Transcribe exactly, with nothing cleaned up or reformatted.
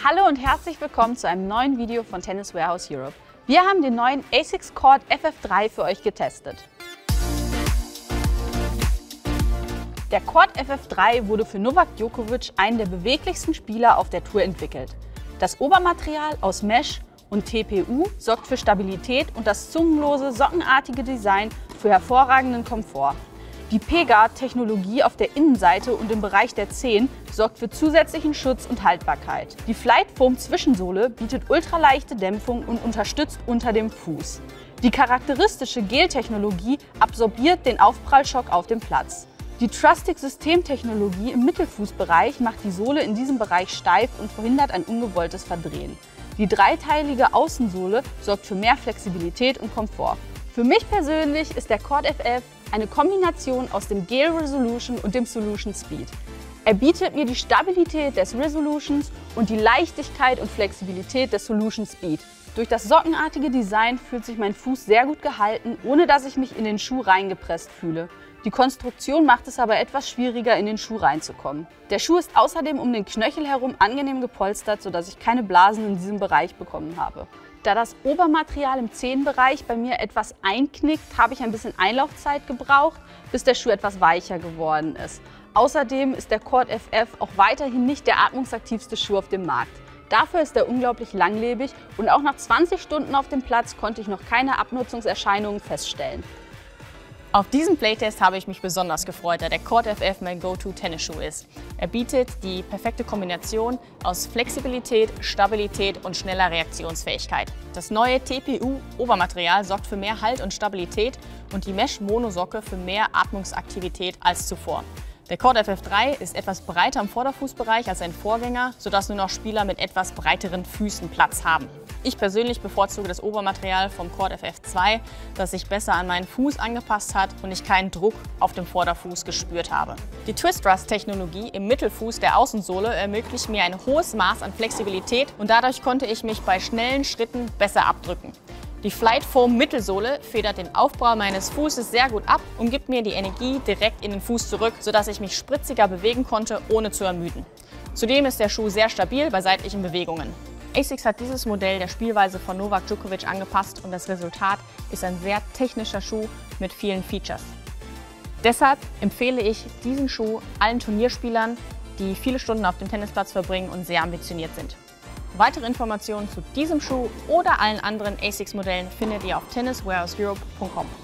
Hallo und herzlich willkommen zu einem neuen Video von Tennis Warehouse Europe. Wir haben den neuen ASICS Court F F drei für euch getestet. Der Court F F drei wurde für Novak Djokovic, einen der beweglichsten Spieler auf der Tour, entwickelt. Das Obermaterial aus Mesh und T P U sorgt für Stabilität und das zungenlose, sockenartige Design für hervorragenden Komfort. Die P-Guard-Technologie auf der Innenseite und im Bereich der Zehen sorgt für zusätzlichen Schutz und Haltbarkeit. Die Flightfoam-Zwischensohle bietet ultraleichte Dämpfung und unterstützt unter dem Fuß. Die charakteristische Gel-Technologie absorbiert den Aufprallschock auf dem Platz. Die Trustic-Systemtechnologie im Mittelfußbereich macht die Sohle in diesem Bereich steif und verhindert ein ungewolltes Verdrehen. Die dreiteilige Außensohle sorgt für mehr Flexibilität und Komfort. Für mich persönlich ist der Court F F eine Kombination aus dem Gel Resolution und dem Solution Speed. Er bietet mir die Stabilität des Resolutions und die Leichtigkeit und Flexibilität des Solution Speed. Durch das sockenartige Design fühlt sich mein Fuß sehr gut gehalten, ohne dass ich mich in den Schuh reingepresst fühle. Die Konstruktion macht es aber etwas schwieriger, in den Schuh reinzukommen. Der Schuh ist außerdem um den Knöchel herum angenehm gepolstert, sodass ich keine Blasen in diesem Bereich bekommen habe. Da das Obermaterial im Zehenbereich bei mir etwas einknickt, habe ich ein bisschen Einlaufzeit gebraucht, bis der Schuh etwas weicher geworden ist. Außerdem ist der Court F F auch weiterhin nicht der atmungsaktivste Schuh auf dem Markt. Dafür ist er unglaublich langlebig und auch nach zwanzig Stunden auf dem Platz konnte ich noch keine Abnutzungserscheinungen feststellen. Auf diesen Playtest habe ich mich besonders gefreut, da der Court F F mein Go-To-Tennisschuh ist. Er bietet die perfekte Kombination aus Flexibilität, Stabilität und schneller Reaktionsfähigkeit. Das neue T P U-Obermaterial sorgt für mehr Halt und Stabilität und die Mesh-Monosocke für mehr Atmungsaktivität als zuvor. Der Court F F drei ist etwas breiter im Vorderfußbereich als sein Vorgänger, sodass nur noch Spieler mit etwas breiteren Füßen Platz haben. Ich persönlich bevorzuge das Obermaterial vom Court F F zwei, das sich besser an meinen Fuß angepasst hat und ich keinen Druck auf dem Vorderfuß gespürt habe. Die Twist-Thrust-Technologie im Mittelfuß der Außensohle ermöglicht mir ein hohes Maß an Flexibilität und dadurch konnte ich mich bei schnellen Schritten besser abdrücken. Die Flightfoam-Mittelsohle federt den Aufbau meines Fußes sehr gut ab und gibt mir die Energie direkt in den Fuß zurück, sodass ich mich spritziger bewegen konnte, ohne zu ermüden. Zudem ist der Schuh sehr stabil bei seitlichen Bewegungen. ASICS hat dieses Modell der Spielweise von Novak Djokovic angepasst und das Resultat ist ein sehr technischer Schuh mit vielen Features. Deshalb empfehle ich diesen Schuh allen Turnierspielern, die viele Stunden auf dem Tennisplatz verbringen und sehr ambitioniert sind. Weitere Informationen zu diesem Schuh oder allen anderen ASICS-Modellen findet ihr auf tennis warehouse europe punkt com.